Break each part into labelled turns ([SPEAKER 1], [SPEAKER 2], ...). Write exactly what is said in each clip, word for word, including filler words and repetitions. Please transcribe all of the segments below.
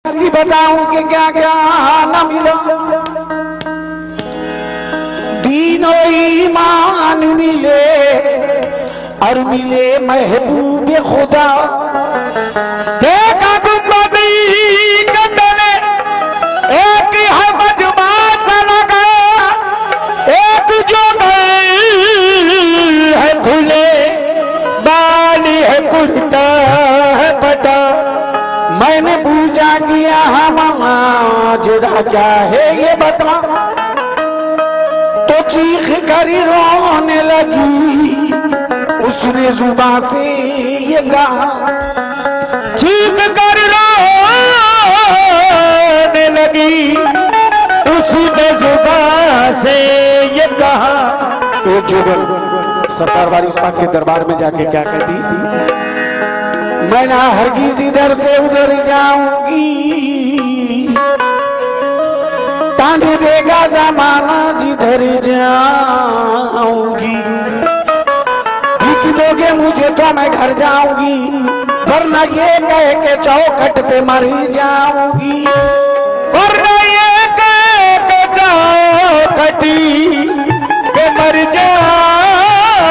[SPEAKER 1] की बताऊं कि क्या क्या न मिला। दीनो ईमान मिले और मिले महबूब खुदा। देखा गुम्बदी कंदले एक है मजमा सा लगा, एक जो है खुले बाली है कुर्ता है पटा। मैंने पूछा किया हम जुड़ा क्या है ये बता, तो चीख कर रोने लगी उसने जुबान से ये कहा। चीख कर रोने लगी उसने जुबान से ये कहा। एक जुगल सरकार वारिस पाक के दरबार में जाके क्या कहती, मैं ना हरगिज इधर से उधर जाऊंगी, तांधे देगा जमाना जिधर जाऊंगी। भीख दोगे मुझे तो मैं घर जाऊंगी, वरना ये कह के चौखट पे मर जाऊंगी, वरना ये कह के चौखटी पे मर जाऊंगी।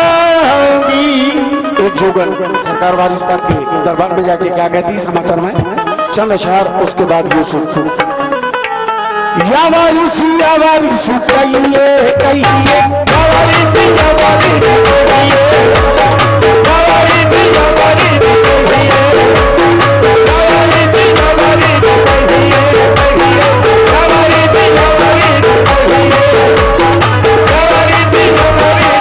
[SPEAKER 1] एक जोगन सरकार वारिस पाक के दरबार में जाके क्या कहती समाचार में चंद अशआर, उसके बाद यूसुफ। या वारिस या वारिस कहिए कहिए, या वारिस या वारिस कहिए, या वारिस या वारिस कहिए, या वारिस या वारिस कहिए, या वारिस या वारिस कहिए, या वारिस या वारिस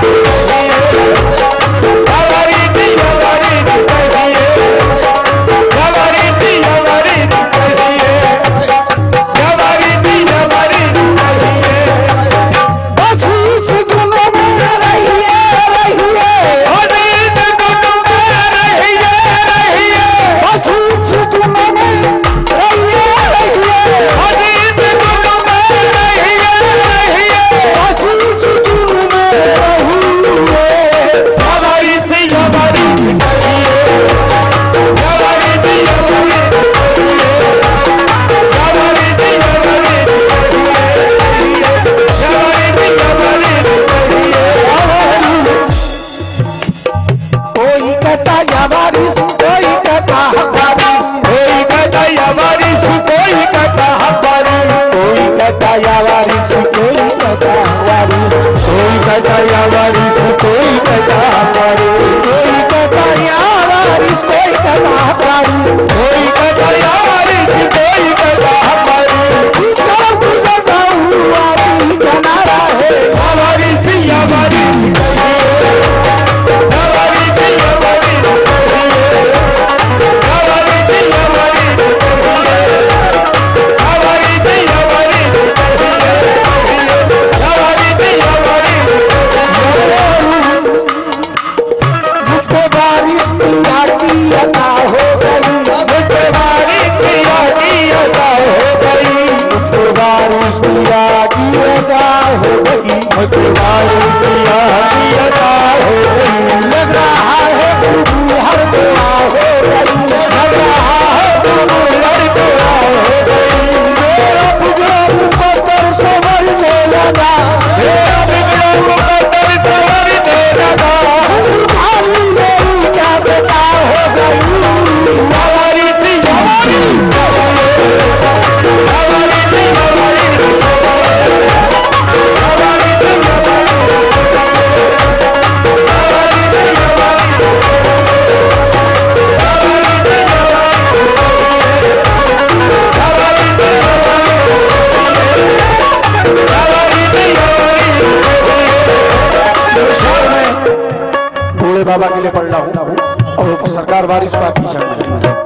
[SPEAKER 1] बाबा के लिए पढ़ रहा हूँ और सरकार वारिस पाक की शरण।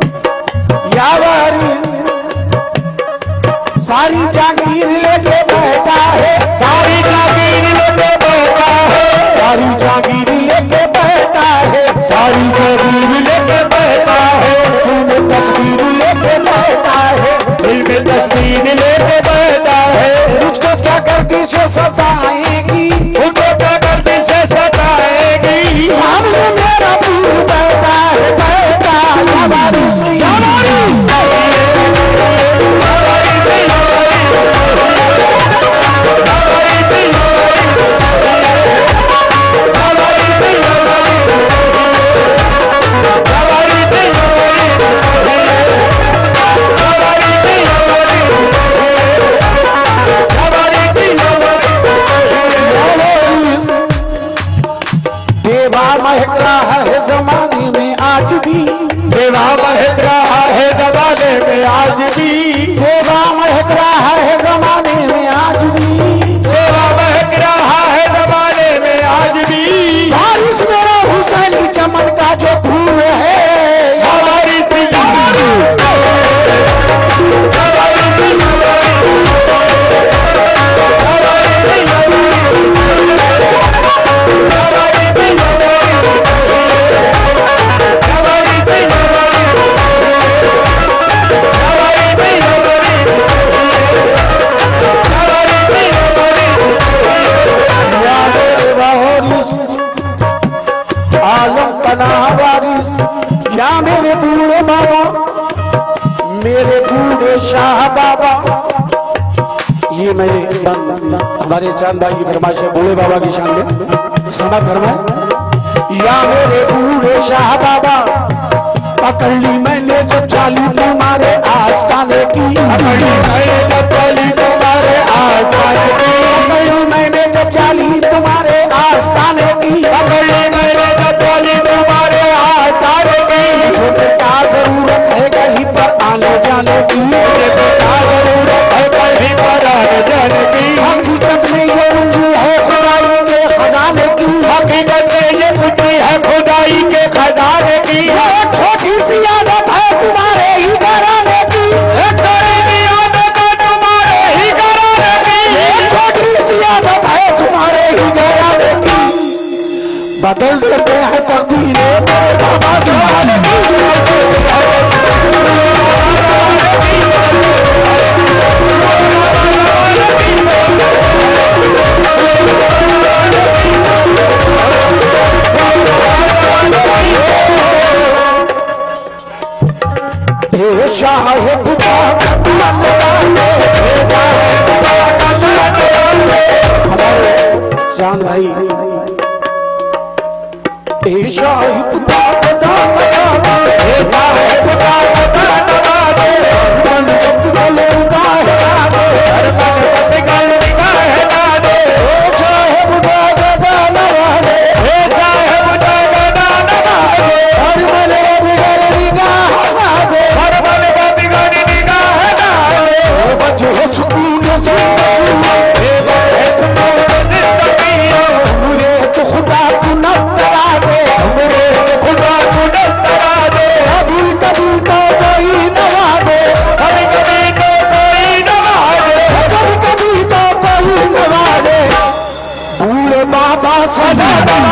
[SPEAKER 1] या वारिस सारी जागीर लेके बैठा है, सारी जागीर लेके बैठा है, सारी जागीर लेके बैठा है, सारी जागीर लेके बैठा है। तूने तस्वीर लेके बैठा है, दिल में तस्वीर लेके बैठा है। मुझको क्या करके से सताएगी, मुझको क्या करके से सताएगी। सामने मेरा पूर बैठा है, बैठा या वारिस या वारिस।
[SPEAKER 2] भी
[SPEAKER 1] देवा महक रहा है जमाने में आज भी,
[SPEAKER 2] देवा महक रहा है जमाने में आज भी।
[SPEAKER 1] बारिश मेरा हुसैनी चमन का जो फूल है,
[SPEAKER 2] हमारी
[SPEAKER 1] आलम पनाह वारिस, या मेरे बूढ़े बाबा, मेरे बूढ़े शाह बाबा। ये मेरे हमारे चांद भाई की फरमाइश है बूढ़े बाबा की शान में समाज फरमाए। या मेरे बूढ़े शाह बाबा, पकड़ ली मैंने जब चाली तुम्हारे आस्थाने की,
[SPEAKER 2] पकड़ ली मैंने जब चाली तुम्हारे आस्थाने की,
[SPEAKER 1] पकड़ ली मैंने जब चाली तुम्हारे आस्थाने की,
[SPEAKER 2] पकड़ ली मैंने जब चाली तुम्हारे आस्थाने की।
[SPEAKER 1] मुझे तो क्या जरूरत है कहीं पर आने जाने की,
[SPEAKER 2] मुझे तो क्या जरूरत है कहीं पर आने जाने की।
[SPEAKER 1] हकीकत में ये पूंजी है खुदाई के खजाने की,
[SPEAKER 2] हकीकत में ये पूंजी है खुदाई के खजाने की।
[SPEAKER 1] एक छोटी सी आदत है तुम्हारे ही घराने की,
[SPEAKER 2] एक छोटी सी आदत है तुम्हारे ही घराने की।
[SPEAKER 1] एक छोटी सी आदत है तुम्हारे ही घराने की। बदल देते हैं तकदीरें मेरे बाबा ज़माने की। शाहिद चांद भाई शाहिद बाबा सदा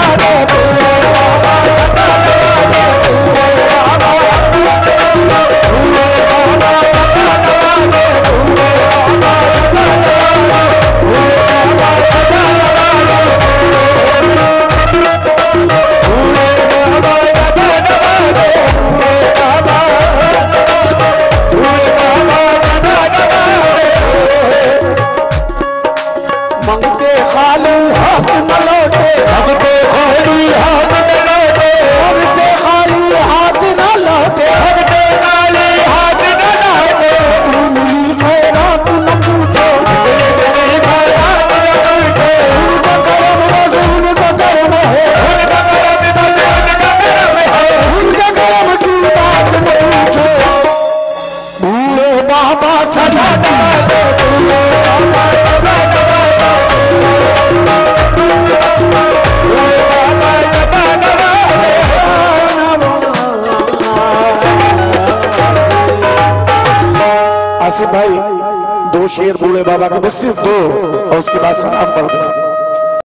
[SPEAKER 1] मंगते खाली हाथ न लौटे,
[SPEAKER 2] मंगते खाली हाथ न लौटे,
[SPEAKER 1] मंगते खाली हाथ न लौटे,
[SPEAKER 2] मंगते खाली हाथ न लौटे।
[SPEAKER 1] तू मिली खैरात न पूछो,
[SPEAKER 2] मिली खैरात न पूछो।
[SPEAKER 1] उनका करम रसूल का करम है,
[SPEAKER 2] उनका करम रसूल का करम है,
[SPEAKER 1] उनका करम की बात न पूछो। बूढ़े बाबा सदा आसिफ भाई दो शेर बूढ़े बाबा के बस सिर्फ दो और उसके बाद सलाम पढ़ दो।